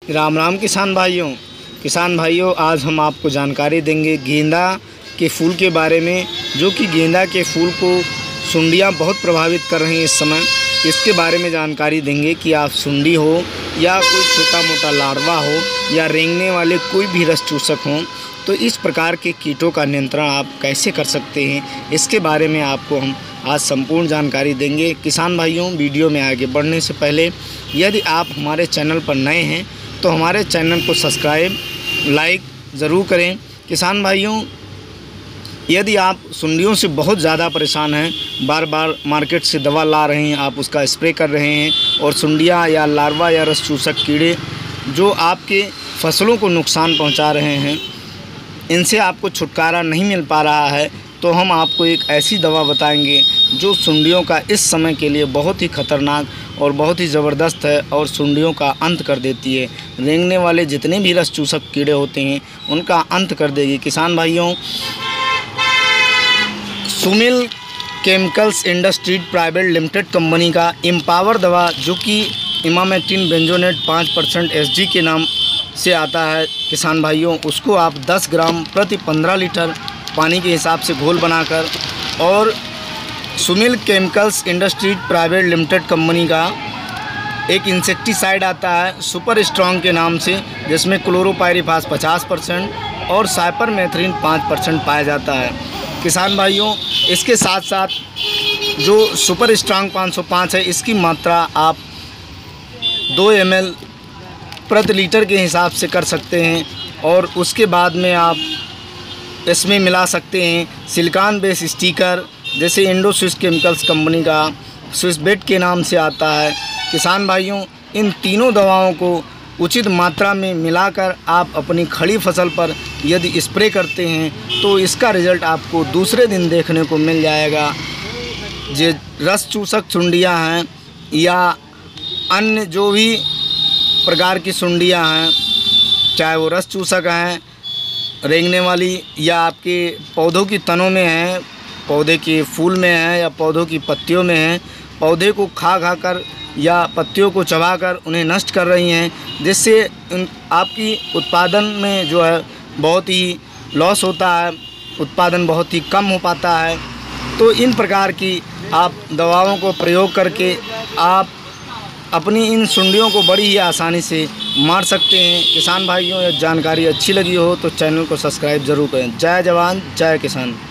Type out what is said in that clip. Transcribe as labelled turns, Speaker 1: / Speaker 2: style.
Speaker 1: राम राम किसान भाइयों, आज हम आपको जानकारी देंगे गेंदा के फूल के बारे में, जो कि गेंदा के फूल को सुंडियां बहुत प्रभावित कर रही हैं इस समय। इसके बारे में जानकारी देंगे कि आप सुंडी हो या कोई छोटा मोटा लार्वा हो या रेंगने वाले कोई भी रस चूसक हों, तो इस प्रकार के कीटों का नियंत्रण आप कैसे कर सकते हैं, इसके बारे में आपको हम आज संपूर्ण जानकारी देंगे। किसान भाइयों, वीडियो में आगे बढ़ने से पहले यदि आप हमारे चैनल पर नए हैं तो हमारे चैनल को सब्सक्राइब लाइक ज़रूर करें। किसान भाइयों, यदि आप सुंडियों से बहुत ज़्यादा परेशान हैं, बार बार मार्केट से दवा ला रहे हैं, आप उसका स्प्रे कर रहे हैं और सुंडियाँ या लार्वा या रस चूसक कीड़े जो आपके फसलों को नुकसान पहुंचा रहे हैं, इनसे आपको छुटकारा नहीं मिल पा रहा है, तो हम आपको एक ऐसी दवा बताएंगे जो सुंडियों का इस समय के लिए बहुत ही खतरनाक और बहुत ही ज़बरदस्त है और सुंडियों का अंत कर देती है। रेंगने वाले जितने भी रस चूसक कीड़े होते हैं उनका अंत कर देगी। किसान भाइयों, Sumil Chemicals Industries Private Limited company का एम्पावर दवा, जो कि इमामेक्टिन बेंजोनेट 5% SG के नाम से आता है, किसान भाइयों, उसको आप 10 ग्राम प्रति 15 लीटर पानी के हिसाब से घोल बनाकर, और Sumil Chemicals Industries Private Limited company का एक इंसेक्टिसाइड आता है सुपर स्ट्रॉन्ग के नाम से, जिसमें क्लोरोपाइरीफास 50% और साइपरमेथ्रिन 5% पाया जाता है। किसान भाइयों, इसके साथ साथ जो सुपर स्ट्रॉन्ग 505 है, इसकी मात्रा आप 2 ml प्रति लीटर के हिसाब से कर सकते हैं, और उसके बाद में आप इसमें मिला सकते हैं सिलिकॉन बेस स्टिकर, जैसे इंडो स्विस केमिकल्स कंपनी का स्विस बेट के नाम से आता है। किसान भाइयों, इन तीनों दवाओं को उचित मात्रा में मिलाकर आप अपनी खड़ी फसल पर यदि स्प्रे करते हैं तो इसका रिज़ल्ट आपको दूसरे दिन देखने को मिल जाएगा। जो रस चूसक सुंडियाँ हैं या अन्य जो भी प्रकार की सुंडियाँ हैं, चाहे वो रस चूसक हैं, रेंगने वाली, या आपके पौधों की तनों में हैं, पौधे के फूल में हैं या पौधों की पत्तियों में हैं, पौधे को खा कर या पत्तियों को चबाकर उन्हें नष्ट कर रही हैं, जिससे आपकी उत्पादन में जो है बहुत ही लॉस होता है, उत्पादन बहुत ही कम हो पाता है। तो इन प्रकार की आप दवाओं को प्रयोग करके आप अपनी इन सुंडियों को बड़ी ही आसानी से मार सकते हैं। किसान भाइयों, यह जानकारी अच्छी लगी हो तो चैनल को सब्सक्राइब ज़रूर करें। जय जवान जय किसान।